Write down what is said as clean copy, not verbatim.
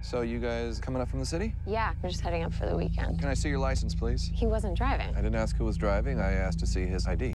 So you guys coming up from the city? Yeah, we're just heading up for the weekend. Can I see your license, please? He wasn't driving. I didn't ask who was driving. I asked to see his ID.